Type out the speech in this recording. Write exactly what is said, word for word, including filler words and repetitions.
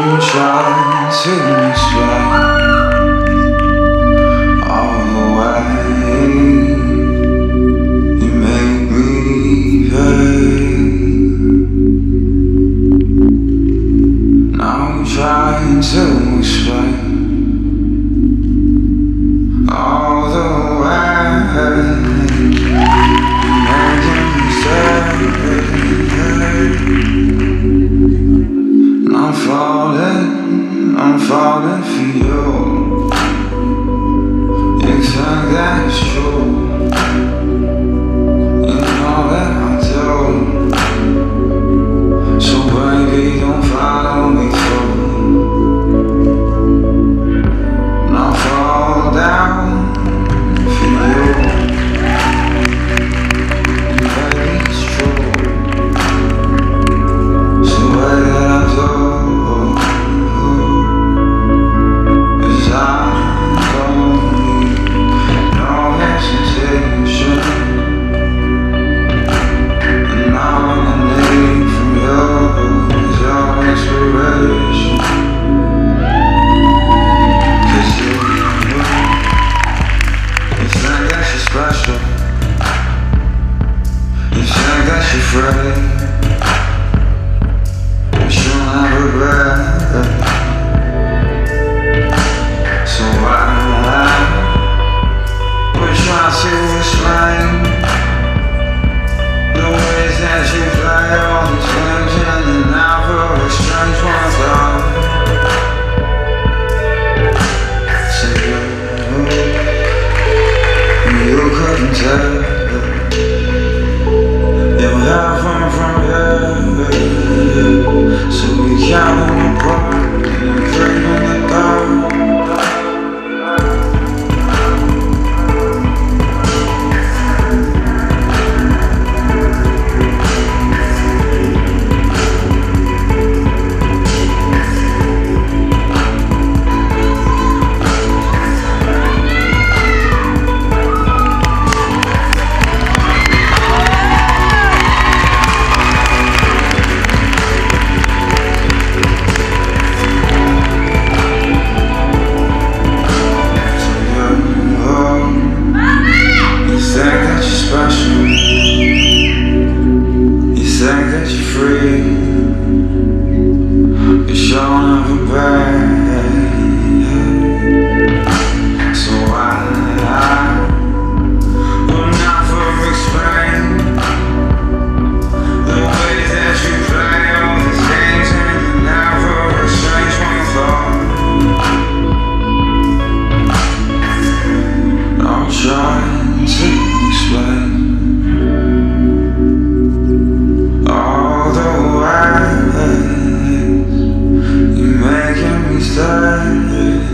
trying to explain all the way you make me pain. Now I'm trying to explain all the way you make me stay. I'm falling, I'm falling for you. You think that's true. You know that I do. So baby, don't follow me through. And I'll fall down for you. And baby, it's true. So what did I do? You think that you're free, but you'll never regret. So why we're trying to explain the ways that you play all these games in and out for a strange one thought. So you, you couldn't tell. From from here, so we count on the bar and drink on the dark. You think that you're free, but you'll never pay. So why will never explain the ways that you play all these games and you never exchange one thought. I'm trying to explain all the ways you're making me stay.